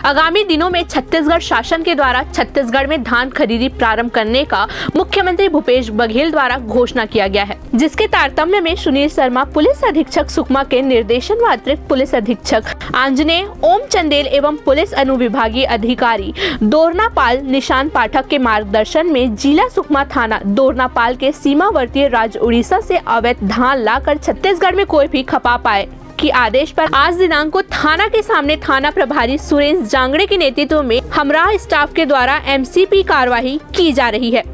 आगामी दिनों में छत्तीसगढ़ शासन के द्वारा छत्तीसगढ़ में धान खरीदी प्रारंभ करने का मुख्यमंत्री भूपेश बघेल द्वारा घोषणा किया गया है, जिसके तारतम्य में सुनील शर्मा पुलिस अधीक्षक सुकमा के निर्देशन व अतिरिक्त पुलिस अधीक्षक आंजनेय ओम चंदेल एवं पुलिस अनुविभागीय अधिकारी दोरनापाल निशान पाठक के मार्गदर्शन में जिला सुकमा थाना दोरनापाल के सीमावर्ती राज्य उड़ीसा से अवैध धान लाकर छत्तीसगढ़ में कोई भी खपा पाए की आदेश पर आज दिनांक को थाना के सामने थाना प्रभारी सुरेंद्र जांगड़े के नेतृत्व में हमराह स्टाफ के द्वारा एमसीपी कार्यवाही की जा रही है।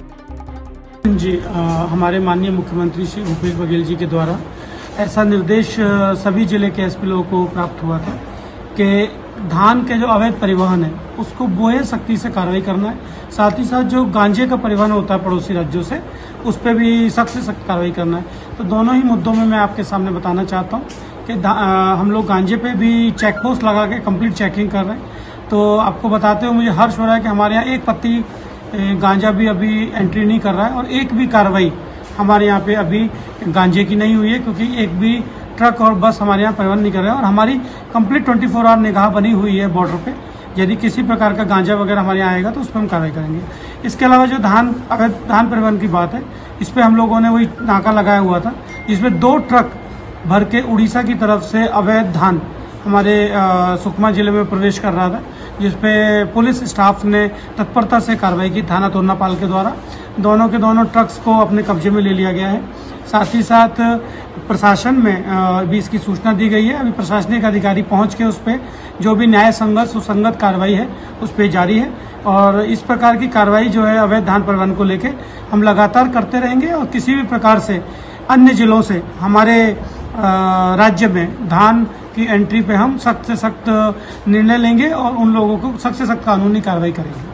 जी हमारे माननीय मुख्यमंत्री श्री भूपेश बघेल जी के द्वारा ऐसा निर्देश सभी जिले के एसपी लोगों को प्राप्त हुआ था कि धान के जो अवैध परिवहन है उसको बोए सख्ती से कार्रवाई करना है, साथ ही साथ जो गांजे का परिवहन होता है पड़ोसी राज्यों से उस पर भी सख्त से सख्त कार्रवाई करना है। तो दोनों ही मुद्दों में मैं आपके सामने बताना चाहता हूँ कि हम लोग गांजे पे भी चेक पोस्ट लगा के कंप्लीट चेकिंग कर रहे हैं। तो आपको बताते हुए मुझे हर्ष हो रहा है कि हमारे यहाँ एक पत्ती गांजा भी अभी एंट्री नहीं कर रहा है और एक भी कार्रवाई हमारे यहाँ पे अभी गांजे की नहीं हुई है, क्योंकि एक भी ट्रक और बस हमारे यहाँ परिवहन नहीं कर रहे हैं और हमारी कंप्लीट 24 आवर निगाह बनी हुई है बॉर्डर पे। यदि किसी प्रकार का गांजा वगैरह हमारे यहाँ आएगा तो उस पर हम कार्रवाई करेंगे। इसके अलावा जो धान परिवहन की बात है, इस पर हम लोगों ने वही नाका लगाया हुआ था, जिसमें 2 ट्रक भर के उड़ीसा की तरफ से अवैध धान हमारे सुकमा जिले में प्रवेश कर रहा था, जिसपे पुलिस स्टाफ ने तत्परता से कार्रवाई की थाना दोरनापाल के द्वारा। दोनों के दोनों ट्रक्स को अपने कब्जे में ले लिया गया है। साथ ही साथ प्रशासन में भी इसकी सूचना दी गई है। अभी प्रशासनिक अधिकारी पहुंच के उस पर जो भी न्याय संगत सुसंगत कार्रवाई है उस पर जारी है और इस प्रकार की कार्रवाई जो है अवैध धान परिवहन को लेकर हम लगातार करते रहेंगे और किसी भी प्रकार से अन्य जिलों से हमारे राज्य में धान की एंट्री पे हम सख्त से सख्त निर्णय लेंगे और उन लोगों को सख्त से सख्त कानूनी कार्रवाई करेंगे।